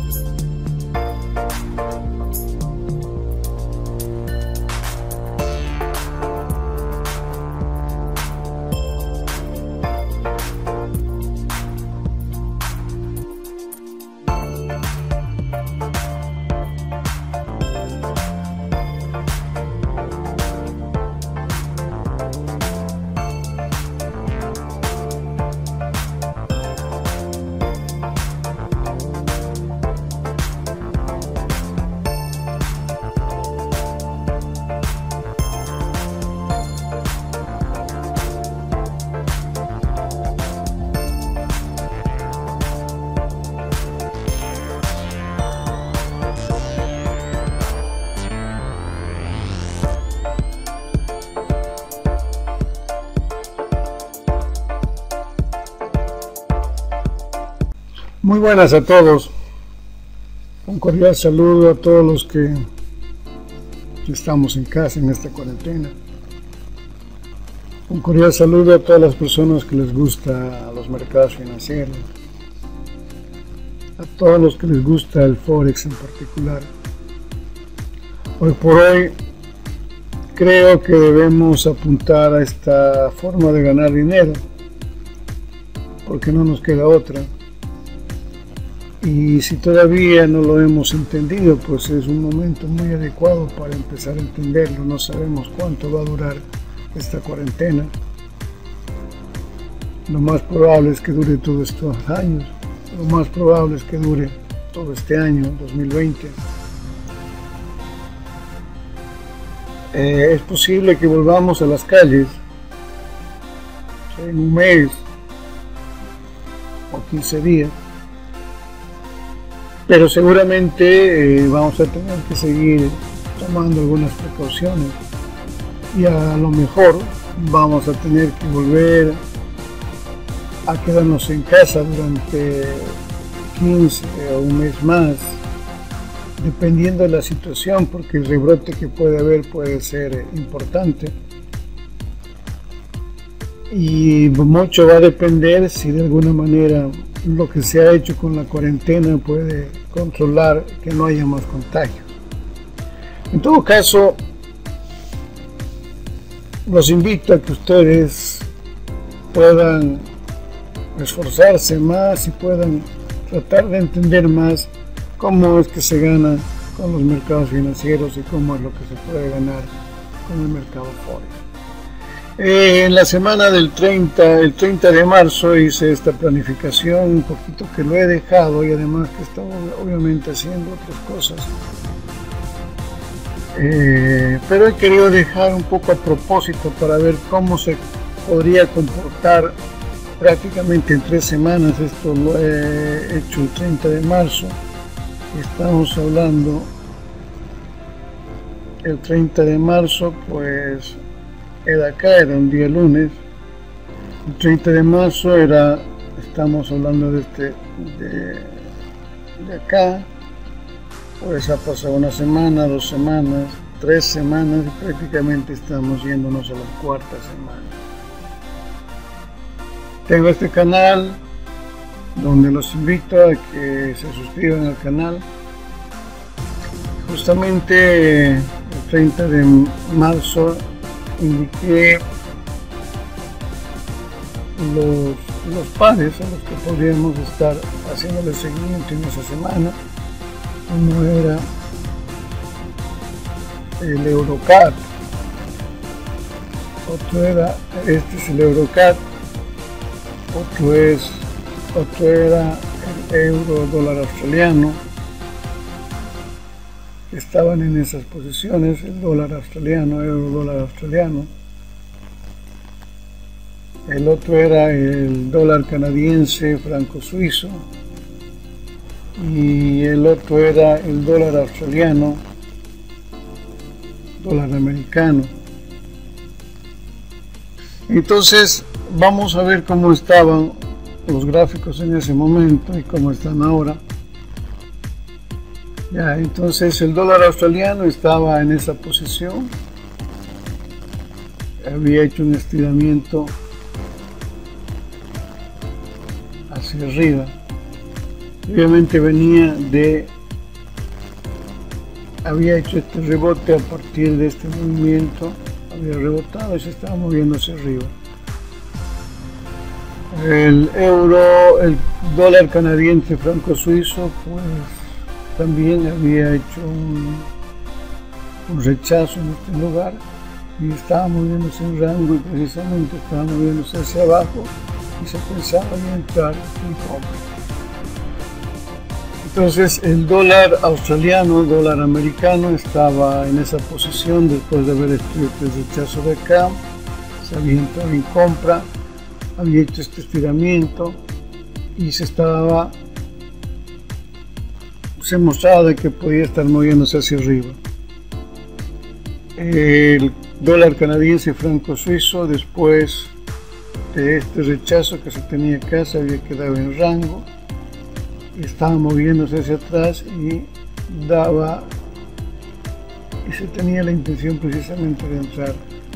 Muy buenas a todos, un cordial saludo a todos los que estamos en casa en esta cuarentena. Un cordial saludo a todas las personas que les gusta los mercados financieros, a todos los que les gusta el Forex en particular. Hoy por hoy creo que debemos apuntar a esta forma de ganar dinero, porque no nos queda otra. Y si todavía no lo hemos entendido, pues es un momento muy adecuado para empezar a entenderlo. No sabemos cuánto va a durar esta cuarentena. Lo más probable es que dure todos estos años. Lo más probable es que dure todo este año, 2020. Es posible que volvamos a las calles en un mes o 15 días. Pero seguramente vamos a tener que seguir tomando algunas precauciones y a lo mejor vamos a tener que volver a quedarnos en casa durante 15 o un mes más, dependiendo de la situación, porque el rebrote que puede haber puede ser importante. Y mucho va a depender si de alguna manera lo que se ha hecho con la cuarentena puede controlar que no haya más contagios. En todo caso, los invito a que ustedes puedan esforzarse más y puedan tratar de entender más cómo es que se gana con los mercados financieros y cómo es lo que se puede ganar con el mercado Forex. En la semana del 30 de marzo hice esta planificación, un poquito que lo he dejado y además que estaba obviamente haciendo otras cosas. Pero he querido dejar un poco a propósito para ver cómo se podría comportar prácticamente en 3 semanas. Esto lo he hecho el 30 de marzo. Estamos hablando el 30 de marzo, pues era un día lunes. El 30 de marzo estamos hablando de acá, pues ha pasado una semana, 2 semanas, 3 semanas y prácticamente estamos yéndonos a la 4ª semana. Tengo este canal donde los invito a que se suscriban al canal. Justamente el 30 de marzo indiqué los pares a los que podríamos estar haciéndole seguimiento en esa semana. Uno era el EuroCAD, otro era, este es el EuroCAD, otro era el euro-dólar australiano. Estaban en esas posiciones, el dólar australiano, euro-dólar australiano. El otro era el dólar canadiense, franco suizo. Y el otro era el dólar australiano, dólar americano. Entonces vamos a ver cómo estaban los gráficos en ese momento y cómo están ahora. Ya, entonces el dólar australiano estaba en esa posición, había hecho un estiramiento hacia arriba Obviamente había hecho este rebote a partir de este movimiento, había rebotado y se estaba moviendo hacia arriba. El euro, el dólar canadiense franco suizo, pues también había hecho un rechazo en este lugar y estaba moviéndose en rango y precisamente estaba moviéndose hacia abajo y se pensaba en entrar en compra. Entonces el dólar australiano, el dólar americano estaba en esa posición después de haber hecho el rechazo de acá, se había entrado en compra, había hecho este estiramiento y se mostraba de que podía estar moviéndose hacia arriba. El dólar canadiense franco suizo, después de este rechazo que se tenía acá, se había quedado en rango, estaba moviéndose hacia atrás y se tenía la intención precisamente de entrar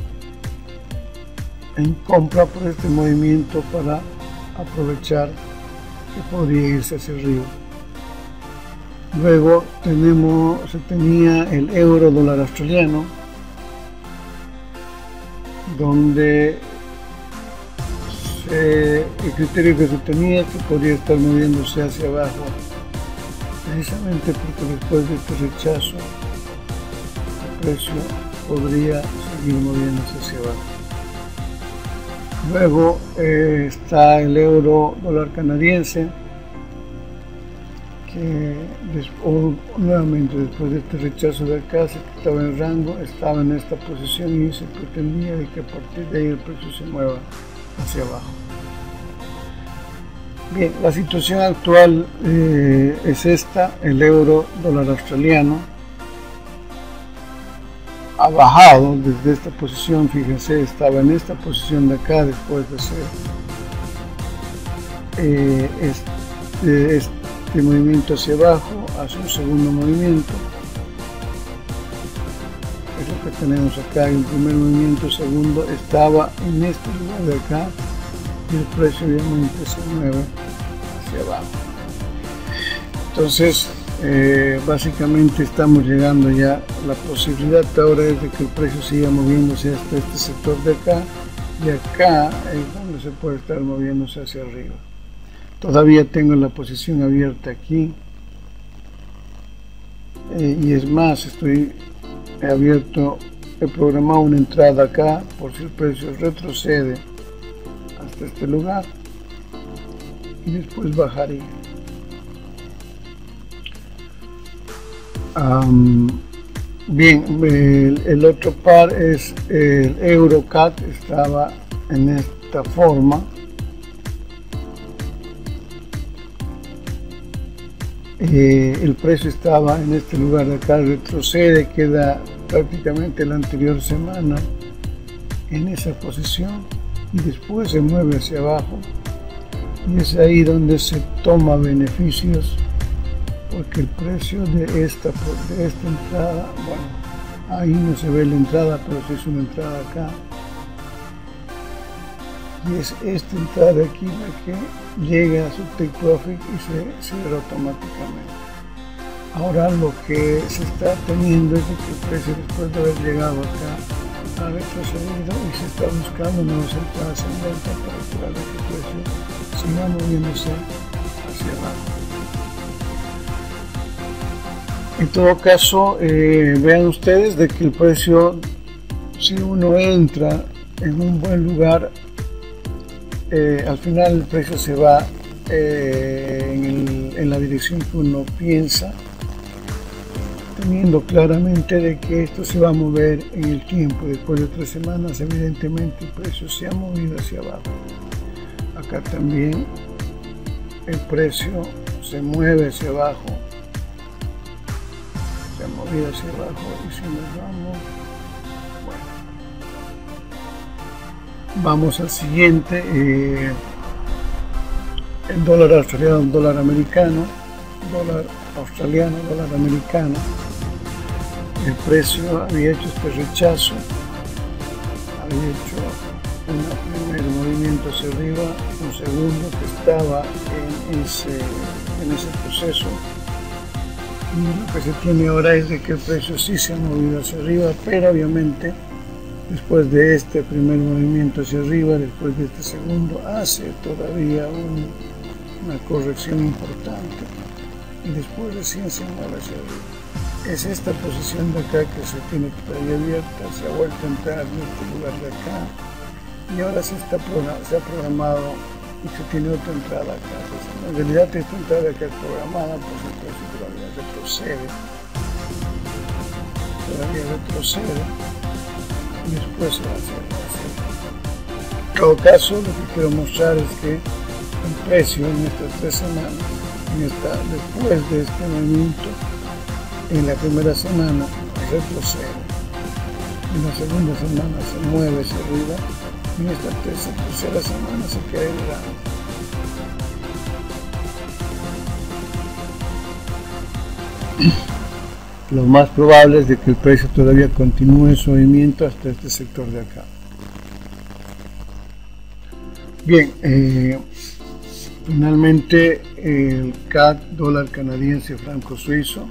en compra por este movimiento para aprovechar que podría irse hacia arriba. Luego se tenía el euro dólar australiano, donde el criterio que se tenía que podría estar moviéndose hacia abajo, precisamente porque después de este rechazo el precio podría seguir moviéndose hacia abajo. Luego está el euro dólar canadiense, que nuevamente después de este rechazo de acá se estaba en rango, estaba en esta posición y se pretendía de que a partir de ahí el precio se mueva hacia abajo. Bien, la situación actual es esta: el euro dólar australiano ha bajado desde esta posición, fíjense, estaba en esta posición de acá después de hacer este movimiento hacia abajo, hace un segundo movimiento, es lo que tenemos acá. El primer movimiento, segundo, estaba en este lugar de acá y el precio obviamente se mueve hacia abajo. Entonces básicamente estamos llegando ya, la posibilidad ahora es de que el precio siga moviéndose hasta este sector de acá, y acá es donde se puede estar moviéndose hacia arriba. Todavía tengo la posición abierta aquí, y es más, he programado una entrada acá por si el precio retrocede hasta este lugar y después bajaría. Bien, el otro par es el EuroCAD, estaba en esta forma. El precio estaba en este lugar de acá, retrocede, queda prácticamente la anterior semana en esa posición y después se mueve hacia abajo, y es ahí donde se toma beneficios, porque el precio de esta entrada, bueno, ahí no se ve la entrada, pero sí es una entrada acá, y es esta entrada de aquí la que llega a su take profit y se cierra automáticamente. Ahora lo que se está teniendo es que el precio, después de haber llegado acá, ha retrocedido y se está buscando nuevas entradas en venta para esperar que el precio siga moviéndose hacia abajo. En todo caso, vean ustedes de que el precio, si uno entra en un buen lugar, al final el precio se va en la dirección que uno piensa, teniendo claramente de que esto se va a mover en el tiempo. Después de 3 semanas, evidentemente el precio se ha movido hacia abajo. Acá también el precio se mueve hacia abajo, se ha movido hacia abajo, y si nos vamos, bueno, vamos al siguiente, el dólar australiano, dólar americano, dólar australiano, dólar americano. El precio había hecho este rechazo, había hecho un primer movimiento hacia arriba, un segundo que estaba en en ese proceso. Y lo que se tiene ahora es de que el precio sí se ha movido hacia arriba, pero obviamente después de este primer movimiento hacia arriba, después de este segundo, hace todavía una corrección importante y después recién se mueve hacia arriba. Es esta posición de acá que se tiene todavía abierta, se ha vuelto a entrar en este lugar de acá y ahora se ha programado y se tiene otra entrada acá. Entonces, en realidad esta entrada acá es programada, por el precio todavía retrocede y después se va a hacer. En todo caso, lo que quiero mostrar es que el precio en estas 3 semanas, después de este movimiento, en la primera semana retrocede, en la segunda semana se mueve hacia arriba y en esta tercera semana se queda en rango. Lo más probable es de que el precio todavía continúe su movimiento hasta este sector de acá. Bien, finalmente el CAD, dólar canadiense franco suizo.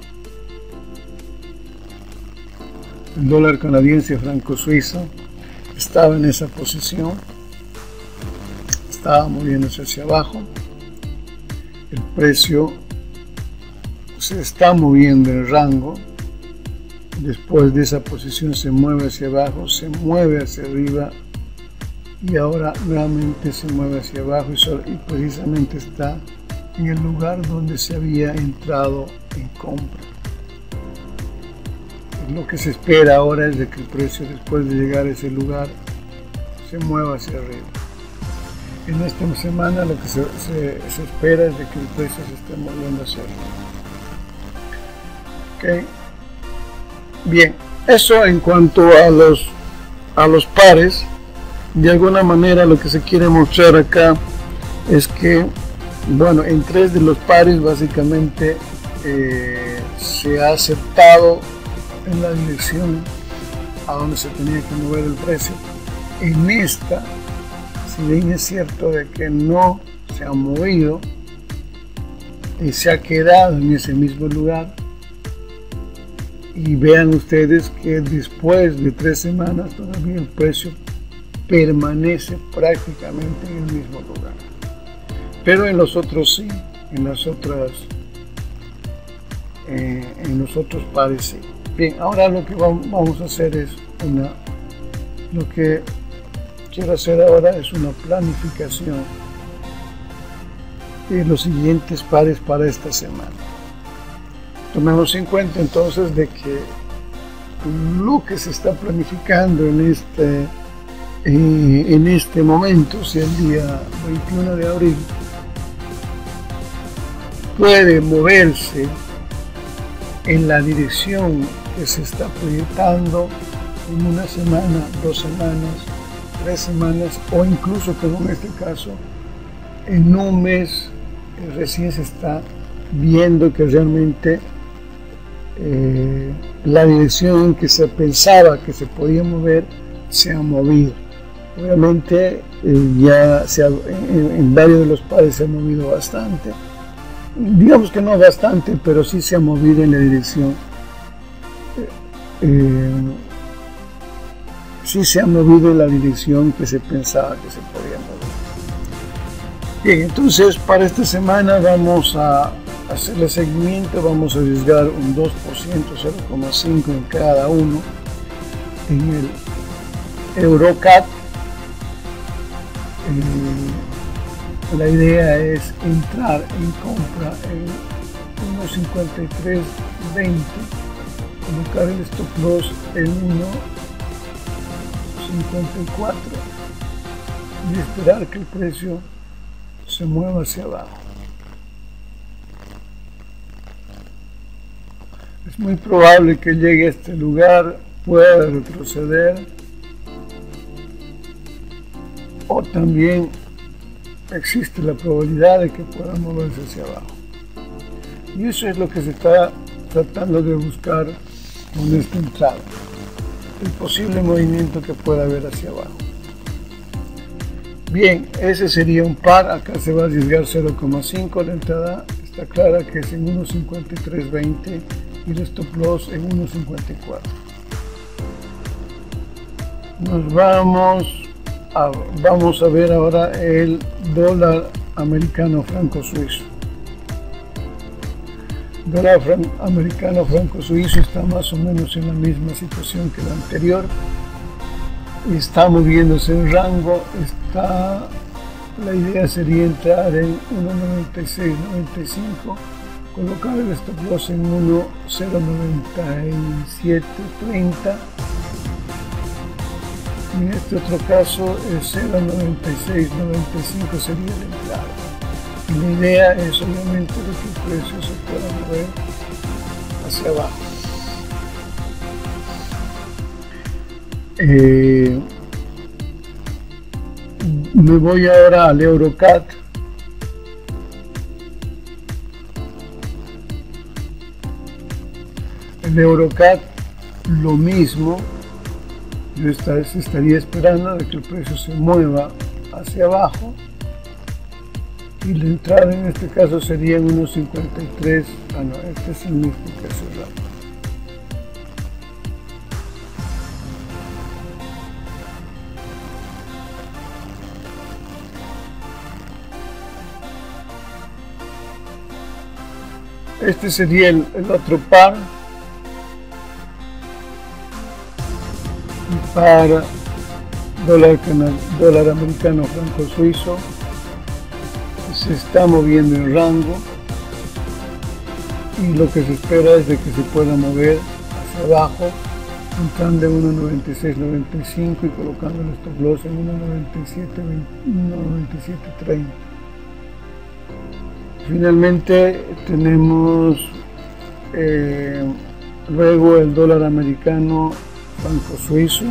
El dólar canadiense franco suizo estaba en esa posición, estaba moviéndose hacia abajo. El precio se está moviendo en rango. Después de esa posición se mueve hacia abajo, se mueve hacia arriba y ahora nuevamente se mueve hacia abajo y precisamente está en el lugar donde se había entrado en compra. Lo que se espera ahora es de que el precio, después de llegar a ese lugar, se mueva hacia arriba. En esta semana lo que se espera es de que el precio se esté moviendo hacia arriba. ¿Okay? Bien, eso en cuanto a los pares. De alguna manera lo que se quiere mostrar acá es que, bueno, en 3 de los pares básicamente se ha acertado en la dirección a donde se tenía que mover el precio. En esta, si bien es cierto de que no se ha movido y se ha quedado en ese mismo lugar, y vean ustedes que después de 3 semanas todavía el precio permanece prácticamente en el mismo lugar, pero en los otros sí, en los otros pares sí. Bien, ahora lo que vamos a hacer es lo que quiero hacer ahora es una planificación de los siguientes pares para esta semana. Tomemos en cuenta entonces de que lo que se está planificando en este momento, si el día 21 de abril, puede moverse en la dirección que se está proyectando en una semana, 2 semanas, 3 semanas o incluso, como en este caso, en un mes. Recién se está viendo que realmente la dirección en que se pensaba que se podía mover se ha movido. Obviamente ya en varios de los pares se ha movido bastante, digamos que no bastante, pero sí se ha movido en la dirección, sí se ha movido en la dirección que se pensaba que se podía mover. Bien, entonces para esta semana vamos a hacerle seguimiento, vamos a arriesgar un 2%, 0,5 en cada uno en el EuroCAD. La idea es entrar en compra en 1.5320, colocar el stop loss en 1.54 y esperar que el precio se mueva hacia abajo. Es muy probable que llegue a este lugar, pueda retroceder, o también existe la probabilidad de que pueda moverse hacia abajo. Y eso es lo que se está tratando de buscar con esta entrada, el posible movimiento que pueda haber hacia abajo. Bien, ese sería un par. Acá se va a arriesgar 0,5, la entrada está clara que es en 1.5320 y el stop loss en 1.54. Vamos a ver ahora el dólar americano franco suizo. El dólar americano franco suizo está más o menos en la misma situación que la anterior. Está moviéndose en rango. La idea sería entrar en 1.9695, colocar el stop loss en 1.09730. En este otro caso, el 0.9695 sería el entrada. Y la idea es obviamente de que el precio se pueda mover hacia abajo. Me voy ahora al EuroCAD. El EuroCAD lo mismo. Yo estaría esperando de que el precio se mueva hacia abajo y la entrada en este caso sería en 1.53. Este es el mismo que cerramos. Este sería el otro par. Para dólar americano franco suizo se está moviendo en rango y lo que se espera es de que se pueda mover hacia abajo, entrando en 1.9695 y colocando el stop loss en 1.9730. Finalmente tenemos luego el dólar americano franco suizo.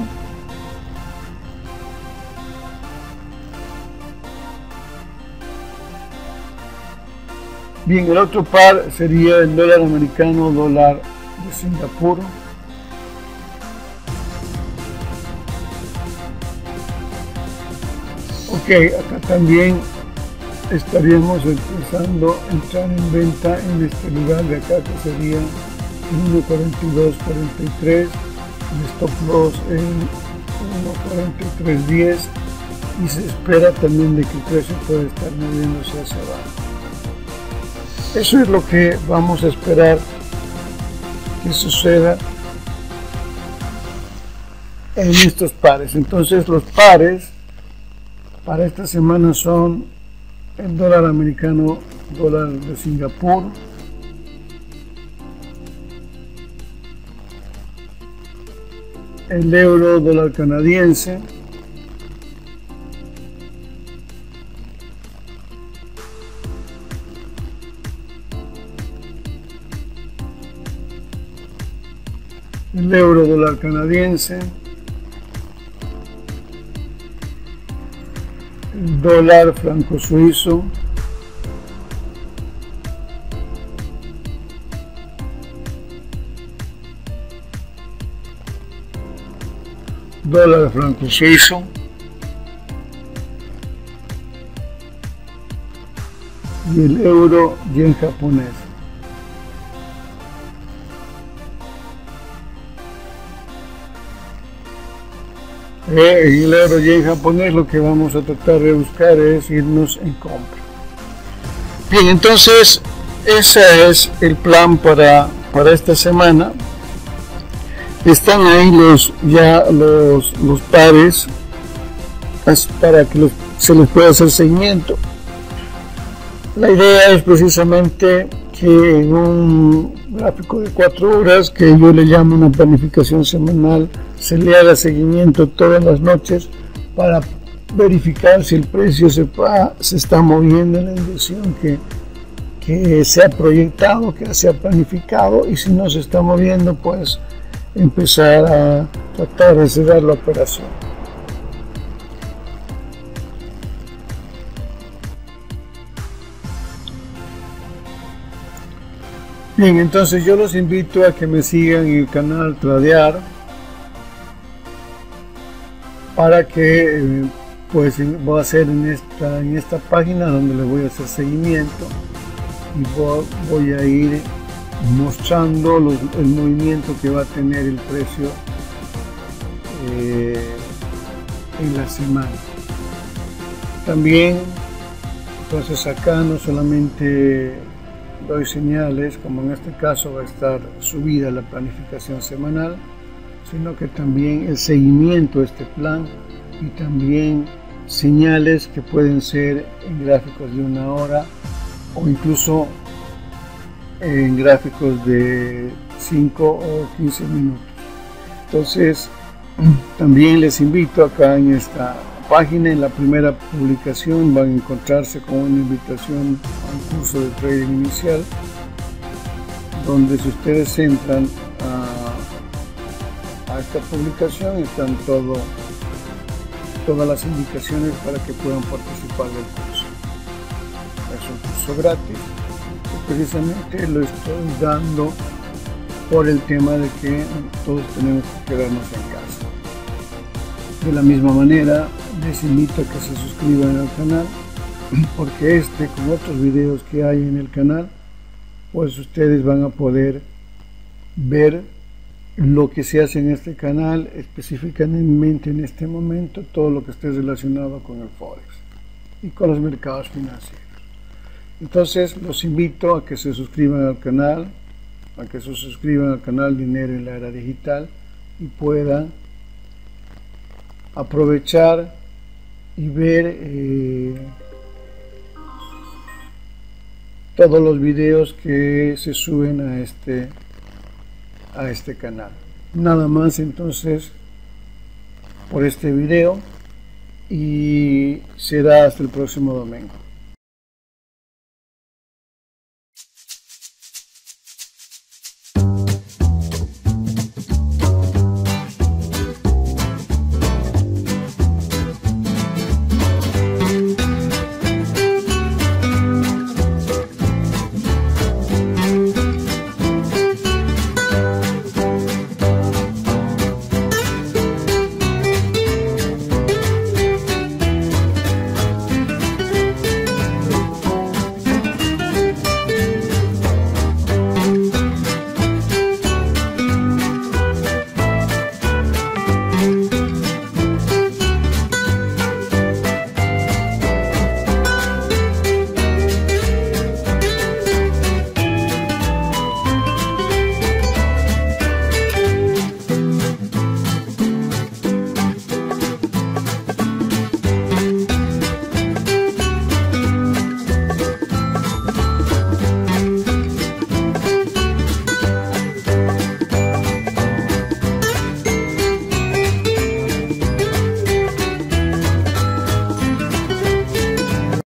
Bien, el otro par sería el dólar americano, dólar de Singapur. Ok, acá también estaríamos empezando a entrar en venta en este lugar de acá, que sería 1.4243. El stop loss en 1.4310 y se espera también de que el precio puede estar moviéndose hacia abajo. Eso es lo que vamos a esperar que suceda en estos pares. Entonces los pares para esta semana son el dólar americano, dólar de Singapur, el euro, dólar canadiense, el euro, dólar canadiense, el dólar franco suizo, dólar franco suizo, y el euro yen japonés. En el euro yen japonés lo que vamos a tratar de buscar es irnos en compra. Bien, entonces ese es el plan para esta semana. Están ahí los pares para que se les pueda hacer seguimiento. La idea es precisamente que en un gráfico de 4 horas, que yo le llamo una planificación semanal, se le haga seguimiento todas las noches para verificar si el precio se está moviendo en la dirección que se ha proyectado, que se ha planificado, y si no se está moviendo, pues empezar a tratar de cerrar la operación. Bien, entonces yo los invito a que me sigan en el canal Tradear, para que pues voy a hacer en esta página donde le voy a hacer seguimiento y voy a ir mostrando el movimiento que va a tener el precio en la semana. También, entonces acá no solamente doy señales, como en este caso va a estar subida la planificación semanal, sino que también el seguimiento de este plan y también señales que pueden ser en gráficos de 1 hora o incluso en gráficos de 5 o 15 minutos. Entonces también les invito acá en esta página, en la primera publicación van a encontrarse con una invitación a un curso de trading inicial, donde si ustedes entran a esta publicación están todas las indicaciones para que puedan participar del curso. Es un curso gratis y precisamente lo estoy dando por el tema de que todos tenemos que quedarnos en casa. De la misma manera les invito a que se suscriban al canal, porque con otros videos que hay en el canal, pues ustedes van a poder ver lo que se hace en este canal, específicamente en este momento, todo lo que esté relacionado con el Forex y con los mercados financieros. Entonces los invito a que se suscriban al canal, Dinero en la Era Digital, y puedan aprovechar y ver todos los videos que se suben a este canal. Nada más entonces por este video, y será hasta el próximo domingo.